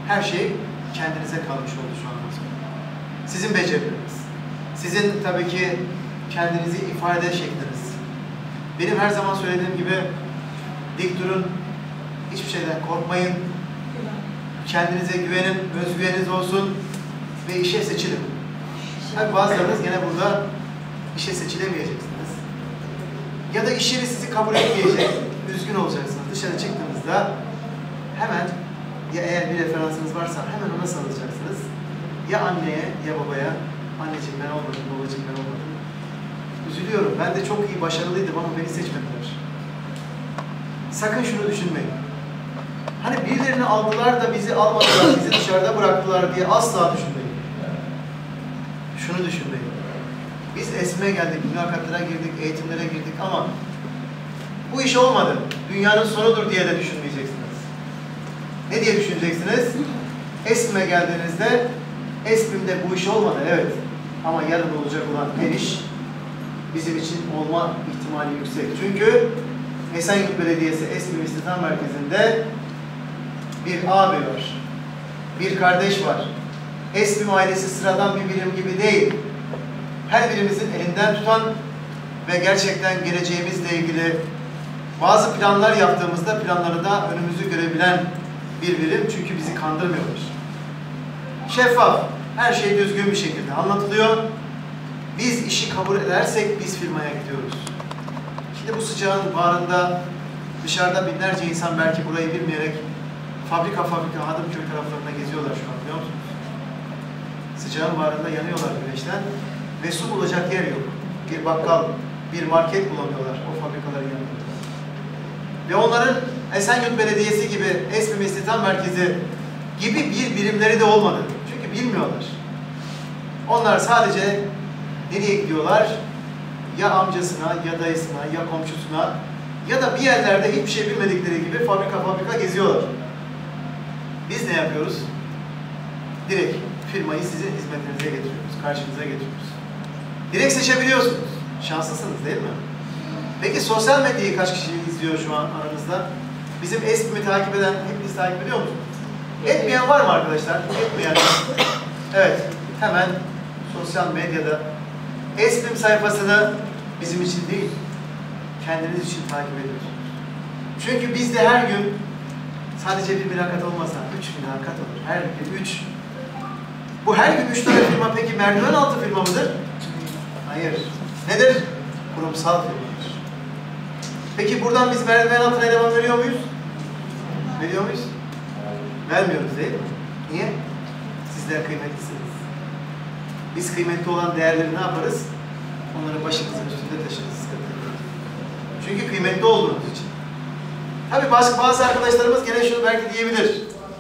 Her şey kendinize kalmış oldu şu an. Sizin becerileriniz, sizin tabii ki kendinizi ifade şekliniz. Benim her zaman söylediğim gibi dik durun, hiçbir şeyden korkmayın, kendinize güvenin, özgüveniniz olsun ve işe seçilin. Tabii bazılarınız gene burada işe seçilemeyeceksiniz. Ya da iş yeri sizi kabul etmeyecek, üzgün olacaksınız. Dışarı çıktığınızda hemen, ya eğer bir referansınız varsa hemen ona sarılacaksınız. Ya anneye ya babaya, anneciğim ben olmadım, babacığım ben olmadım. Üzülüyorum, ben de çok iyi, başarılıydım ama beni seçmediler. Sakın şunu düşünmeyin. Hani birilerini aldılar da bizi almadılar, bizi dışarıda bıraktılar diye asla düşünmeyin. Şunu düşünmeyin. Biz ESM'e geldik, mülakatlara girdik, eğitimlere girdik ama bu iş olmadı, dünyanın sonudur diye de düşünmeyeceksiniz. Ne diye düşüneceksiniz? ESM'e geldiğinizde, ESM'de bu iş olmadı, evet. Ama yarın olacak olan her iş bizim için olma ihtimali yüksek. Çünkü Esenyurt Belediyesi ESMİM İstihdam Merkezi'nde bir abi var, bir kardeş var. ESMİM ailesi sıradan bir birim gibi değil. Her birimizin elinden tutan ve gerçekten geleceğimizle ilgili bazı planlar yaptığımızda planları da önümüzü görebilen bir birim. Çünkü bizi kandırmıyorlar. Şeffaf, her şey düzgün bir şekilde anlatılıyor. Biz işi kabul edersek biz firmaya gidiyoruz. Şimdi bu sıcağın bağrında dışarıda binlerce insan belki burayı bilmeyerek fabrika Hadımköy taraflarında geziyorlar şu an, biliyor musunuz? Sıcağın bağrında yanıyorlar güneşten ve su bulacak yer yok. Bir bakkal, bir market bulamıyorlar o fabrikaların yanında. Ve onların Esenyurt Belediyesi gibi, ESMİM İstihdam Merkezi gibi bir birimleri de olmadı. Çünkü bilmiyorlar. Onlar sadece nereye gidiyorlar? Ya amcasına, ya dayısına, ya komşusuna ya da bir yerlerde hiçbir şey bilmedikleri gibi fabrika geziyorlar. Biz ne yapıyoruz? Direkt firmayı sizin hizmetinize getiriyoruz, karşınıza getiriyoruz. Direkt seçebiliyorsunuz. Şanslısınız değil mi? Peki sosyal medyayı kaç kişi izliyor şu an aranızda? Bizim ESMİM'i takip eden, hepiniz takip ediyor musunuz? Etmeyen var mı arkadaşlar? Etmeyen. Evet, hemen sosyal medyada ESMİM sayfasını bizim için değil, kendiniz için takip ediyorsunuz. Çünkü bizde her gün sadece bir mülakat olmasa 3 mülakat olur. Her gün 3. Bu her gün 3 tane firma peki merdiven altı firma mıdır? Hayır. Nedir? Kurumsal firmadır. Peki buradan biz merdiven altına eleman veriyor muyuz? Veriyor muyuz? Vermiyoruz değil mi? Niye? Sizler kıymetlisiniz. Biz kıymetli olan değerleri ne yaparız? Onları başımızın üstünde taşırız. Çünkü kıymetli olduğunuz için. Tabii bazı arkadaşlarımız gene şunu belki diyebilir.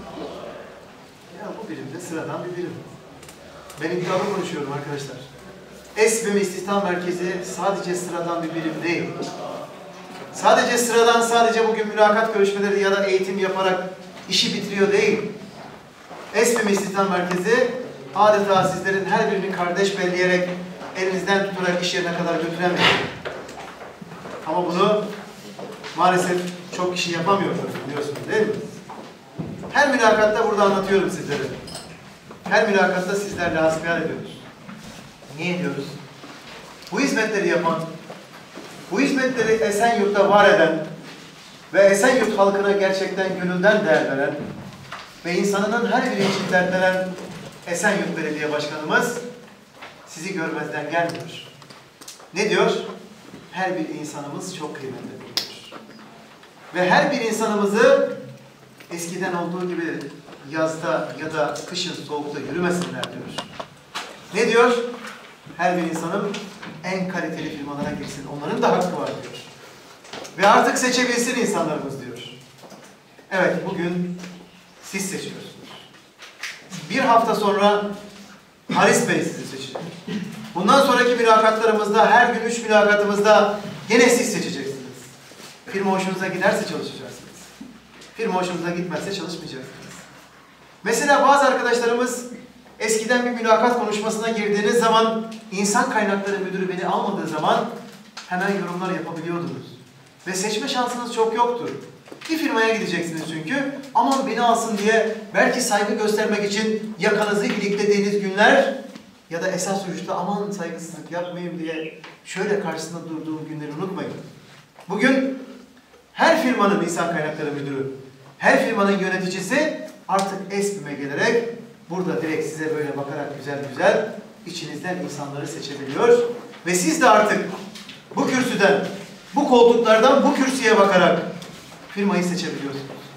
Ya bu birimde sıradan bir birim. Ben iddialı konuşuyorum arkadaşlar. ESMİM İstihdam Merkezi sadece sıradan bir birim değil. Sadece sıradan, sadece bugün mülakat görüşmeleri ya da eğitim yaparak işi bitiriyor değil. ESMİM İstihdam Merkezi adeta sizlerin her birini kardeş belleyerek elinizden tutarak iş yerine kadar götüremiyor. Ama bunu maalesef çok kişi yapamıyor biliyorsunuz değil mi? Her mülakatta burada anlatıyorum sizlere. Her mülakatta sizlerle hasbihal ediyoruz. Niye ediyoruz? Bu hizmetleri yapan, bu hizmetleri Esenyurt'ta var eden ve Esenyurt halkına gerçekten gönülden değer veren ve insanının her biri için dertlenen Esenyurt Belediye Başkanımız sizi görmezden gelmiyor. Ne diyor? Her bir insanımız çok kıymetli diyor. Ve her bir insanımızı eskiden olduğu gibi yazda ya da kışın soğukta yürümesinler diyor. Ne diyor? Her bir insanın en kaliteli firmalara girsin. Onların da hakkı var diyor. Ve artık seçebilsin insanlarımız diyor. Evet, bugün siz seçiyorsunuz. Bir hafta sonra Halis Bey sizi seçecek. Bundan sonraki mülakatlarımızda, her gün 3 mülakatımızda yine siz seçeceksiniz. Firma hoşunuza giderse çalışacaksınız. Firma hoşunuza gitmezse çalışmayacaksınız. Mesela bazı arkadaşlarımız eskiden bir mülakat konuşmasına girdiğiniz zaman insan kaynakları müdürü beni almadığı zaman hemen yorumlar yapabiliyordunuz. Ve seçme şansınız çok yoktu. Bir firmaya gideceksiniz çünkü. Aman beni alsın diye belki saygı göstermek için yakanızı iliklediğiniz günler ya da esas uçta aman saygısızlık yapmayayım diye şöyle karşısında durduğum günleri unutmayın. Bugün her firmanın insan kaynakları müdürü, her firmanın yöneticisi artık ESPİM'e gelerek burada direkt size böyle bakarak güzel güzel içinizden insanları seçebiliyor. Ve siz de artık bu kürsüden, bu koltuklardan bu kürsüye bakarak firmayı seçebiliyorsunuz.